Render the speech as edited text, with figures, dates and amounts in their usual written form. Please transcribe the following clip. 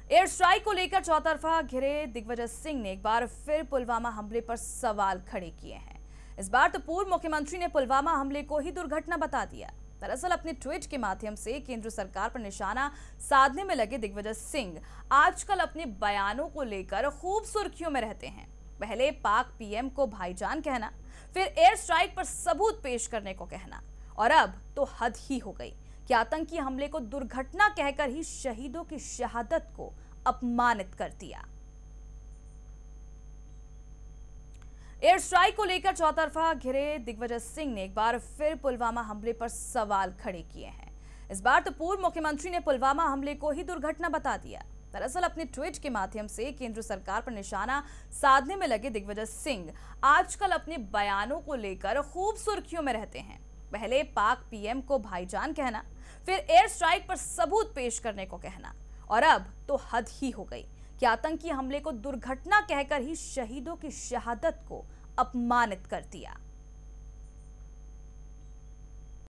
Air strike को लेकर चौतरफा घिरे दिग्विजय सिंह ने एक बार फिर पुलवामा हमले पर सवाल खड़े किए हैं। इस बार तो पूर्व मुख्यमंत्री ने पुलवामा हमले को ही दुर्घटना बता दिया। दरअसल अपने ट्वीट के माध्यम से केंद्र सरकार पर निशाना साधने में लगे दिग्विजय सिंह आजकल अपने बयानों को लेकर खूब सुर्खियों में रहते हैं। पहले पाक पीएम को भाईजान कहना, फिर एयर स्ट्राइक पर सबूत पेश करने को कहना, और अब तो हद ही हो गई कि आतंकी हमले को दुर्घटना कहकर ही शहीदों की शहादत को अपमानित कर दिया। एयर स्ट्राइक को लेकर चौतरफा घिरे दिग्विजय सिंह ने एक बार फिर पुलवामा हमले पर सवाल खड़े किए हैं। इस बार तो पूर्व मुख्यमंत्री ने पुलवामा हमले को ही दुर्घटना बता दिया। दरअसल अपने ट्वीट के माध्यम से केंद्र सरकार पर निशाना साधने में लगे दिग्विजय सिंह आजकल अपने बयानों को लेकर खूब सुर्खियों में रहते हैं। पहले पाक पीएम को भाईजान कहना, फिर एयर स्ट्राइक पर सबूत पेश करने को कहना, और अब तो हद ही हो गई कि आतंकी हमले को दुर्घटना कहकर ही शहीदों की शहादत को अपमानित कर दिया।